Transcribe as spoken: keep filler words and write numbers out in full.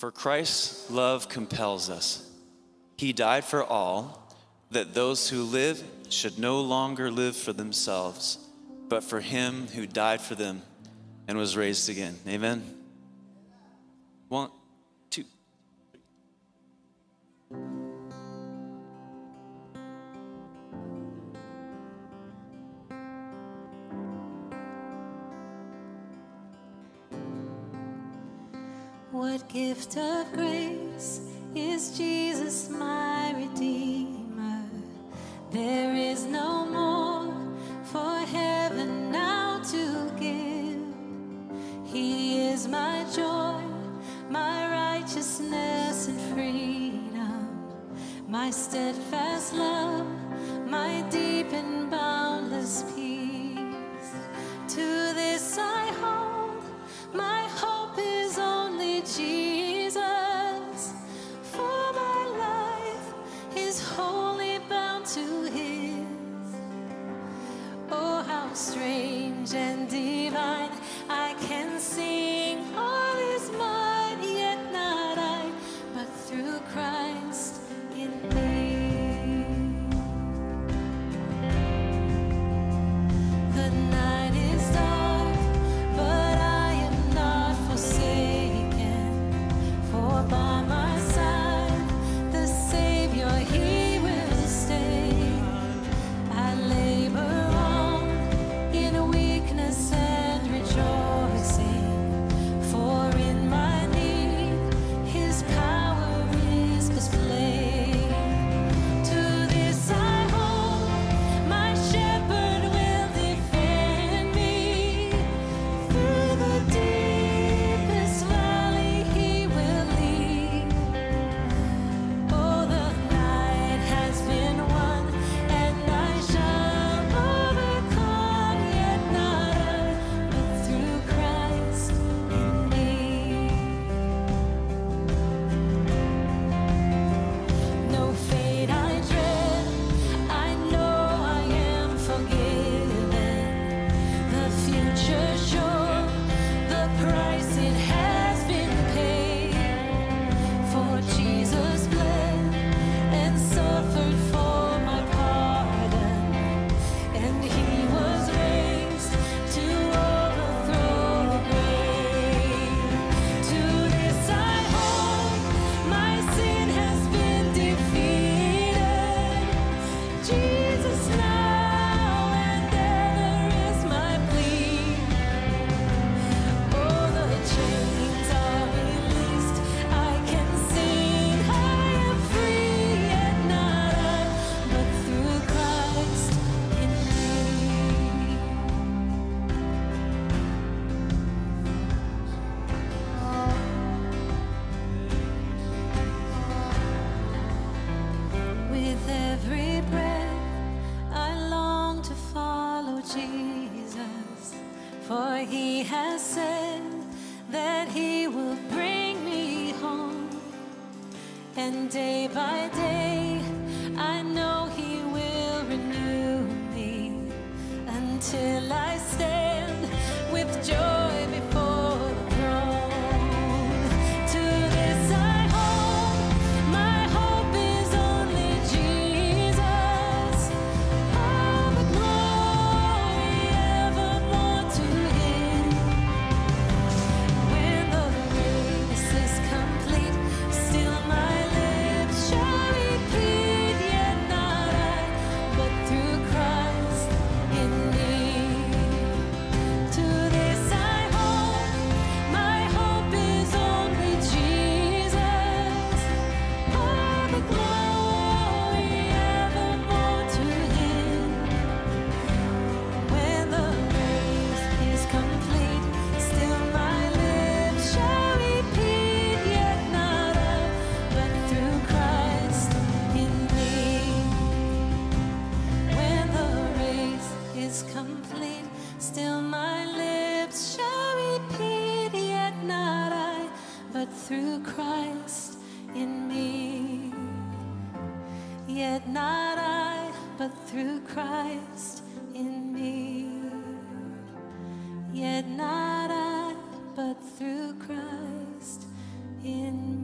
For Christ's love compels us. He died for all, that those who live should no longer live for themselves, but for him who died for them and was raised again. Amen. One, two. What gift of grace is Jesus, my Redeemer? There is no more for heaven now to give. He is my joy, my righteousness and freedom, my steadfast love, my deep and boundless peace. To this I hold, my hope is only Jesus, for my life is wholly bound to his. Oh, how strange and divine, I can sing all is mine, yet not I, but through Christ in me. The night is dark, but I am not forsaken, for by my side the Savior, he will stay. I labor on in weakness and rejoicing, for in my need his power is displayed. To this I hold, my shepherd will defend me. Through the deepest valley he will lead. Oh, the night has been won, and I shall overcome, yet not I, but through Christ in me. No fate I dread, I know I am forgiven. The future sure, the price it has been paid. For Jesus bled and suffered for my pardon, and he was raised to overthrow the grave. To this I hold, my sin has been defeated. Jesus now and ever is my plea. Oh, the chains are released, I can sing, I am free, yet not I, but through Christ in me. With every breath I long to follow Jesus, for he has said that he will bring me home. And day by day I know he will renew me, until I stand with joy before the throne. To this I hold, my hope is only Jesus. All the glory evermore to him. When the race is complete, still my lips shall repeat, yet not I, but through Christ in me. To this I hold, my hope is only Jesus. All the glory evermore to him. When the race is complete, still my lips shall repeat, yet not I, but through Christ in me. When the race is complete, still my lips shall repeat, yet not I, but through Christ in me. Yet not I, but through Christ in me. Yet not I, but through Christ in me.